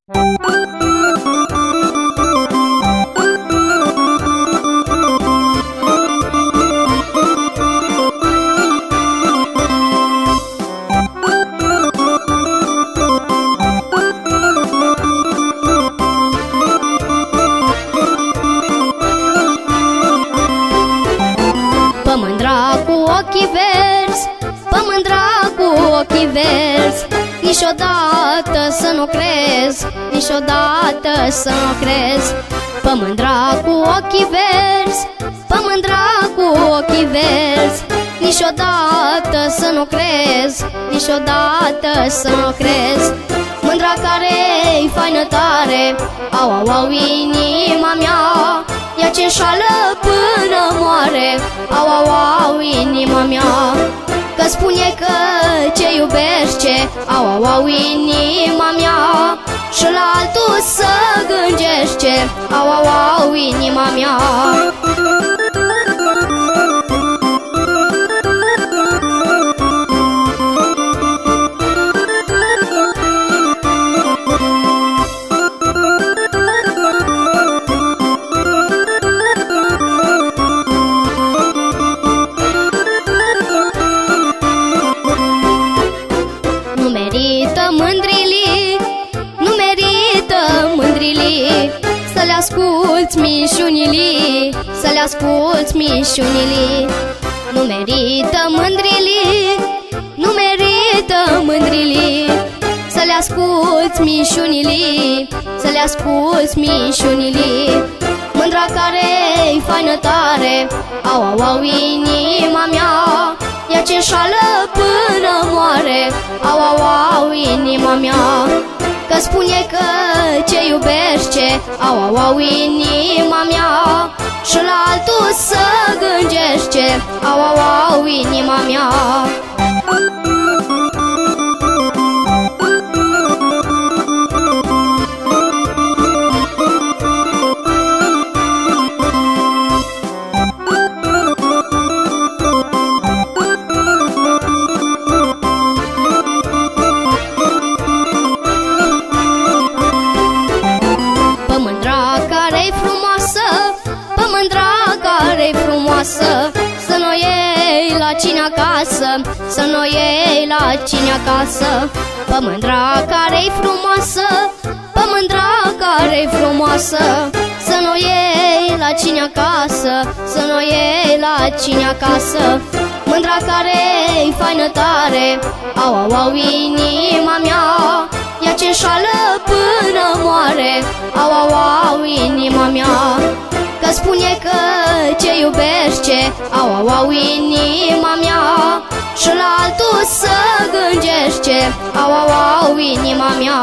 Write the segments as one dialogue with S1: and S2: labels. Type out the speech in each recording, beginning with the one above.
S1: Ochii verzi, niciodată să nu crezi, niciodată să nu crezi. Pe mândra cu ochii verzi, pe mândra cu ochii verzi, niciodată să nu crezi, niciodată să nu crezi. Mândra care-i faină tare, au, au, au, inima mea, ea ce înșală până moare, au, au, au, inima mea. Că spune că ce iubește, au, au, au, inima mea, și la altul să gângește, au, au, au, inima mea. Să le asculți mișunilii, să le asculți mișunilii. Nu merită mândrilii, nu merită mândrilii. Să le asculți mișunilii, să le asculți mișunilii. Mândra care-i faină tare, au, au, au, inima mea, ea ce înșală până moare, au, au, au, inima mea. Că spune că ce iubește, au, au, au, inima mea, și la altul să gângește, au, au, au, inima mea. Să nu iei la cine acasă, să nu iei la cine acasă. Pe mândra care-i frumoasă, pe mândra care-i frumoasă. Să nu iei la cine acasă, să nu iei la cine acasă. Mândra care-i faină tare, au, au, au, inima mea, ea ce înșală până moare, au, au, au, inima mea. Că spune că ce iubește, au, au, au, inima mea, și la altul să gângește, au, au, au, inima mea.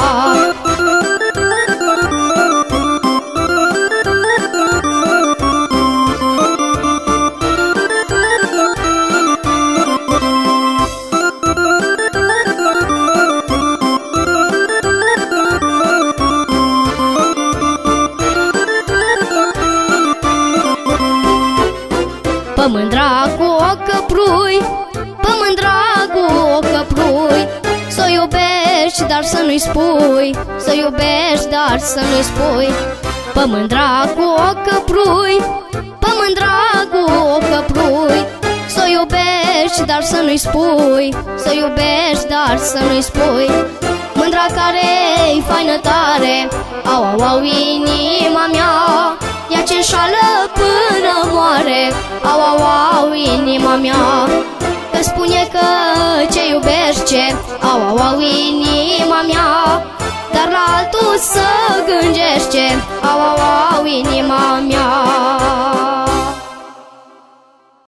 S1: Pe mândra cu o căprui, pe mândra cu o căprui, să o iubești, dar să nu-i spui, să iubești, dar să nu-i spui. Pe mândra cu o căprui, pe mândra cu o căprui, să o iubești, dar să nu-i spui, să iubești, dar să nu-i spui. Mândra care-i faină tare, au, au, au, inima mea, ea ce înșală până moare, au, au, au, inima mea. Că spune că ce iubește, au, au, au, inima mea, dar la altul să gângește,